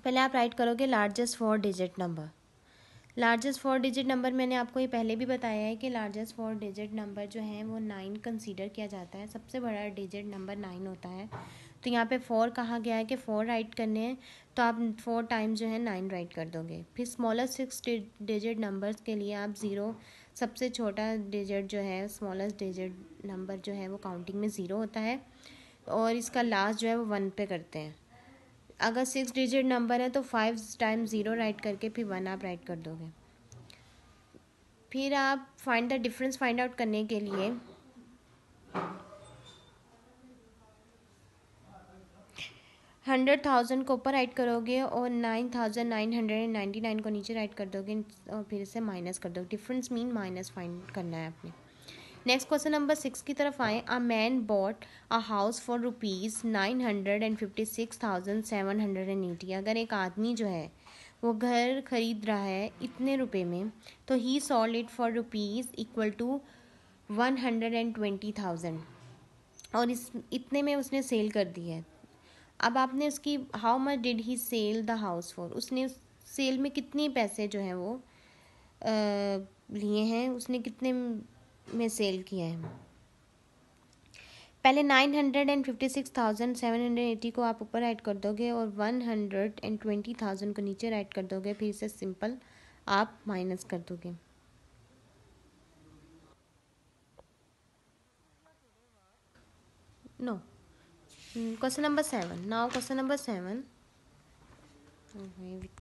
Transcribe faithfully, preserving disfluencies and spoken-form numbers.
पहले आप राइट करोगे largest four digit number. Largest four digit number मैंने आपको ये पहले भी बताया है कि लार्जेस्ट फोर डिजिट नंबर जो है वो नाइन कंसीडर किया जाता है, सबसे बड़ा डिजिट नंबर नाइन होता है। तो यहाँ पे फोर कहा गया है कि फोर राइट करने हैं, तो आप फोर टाइम जो है नाइन राइट कर दोगे। फिर स्मॉलेस्ट सिक्स डिजिट नंबर्स के लिए आप ज़ीरो, सबसे छोटा डिजिट जो है स्मॉलेस्ट डिजिट नंबर जो है वो काउंटिंग में ज़ीरो होता है, और इसका लास्ट जो है वो वन पे करते हैं। अगर सिक्स डिजिट नंबर है तो फाइव टाइम ज़ीरो राइट करके फिर वन आप राइट कर दोगे। फिर आप find the difference find out करने के लिए हंड्रेड थाउजेंड को ऊपर राइट करोगे और nine thousand nine hundred and ninety nine को नीचे राइट कर दोगे और फिर इसे माइनस कर दोगे। डिफरेंस मीन माइनस फाइंड करना है आपने। नेक्स्ट क्वेश्चन नंबर सिक्स की तरफ आए। A man bought a house for rupees nine hundred and fifty six thousand seven hundred and eighty. अगर एक आदमी जो है वो घर खरीद रहा है इतने रुपए में, तो he sold it for rupees equal to one hundred and twenty thousand, और इस इतने में उसने सेल कर दी है। अब आपने उसकी how much did he sell the house for, उसने सेल में कितने पैसे जो हैं वो लिए हैं, उसने कितने में सेल किया है। पहले nine hundred and fifty six thousand seven hundred eighty को आप ऊपर राइट कर दोगे और one hundred and twenty thousand को नीचे राइट कर दोगे, फिर इसे सिंपल आप माइनस कर दोगे। No, question number seven. Now question number seven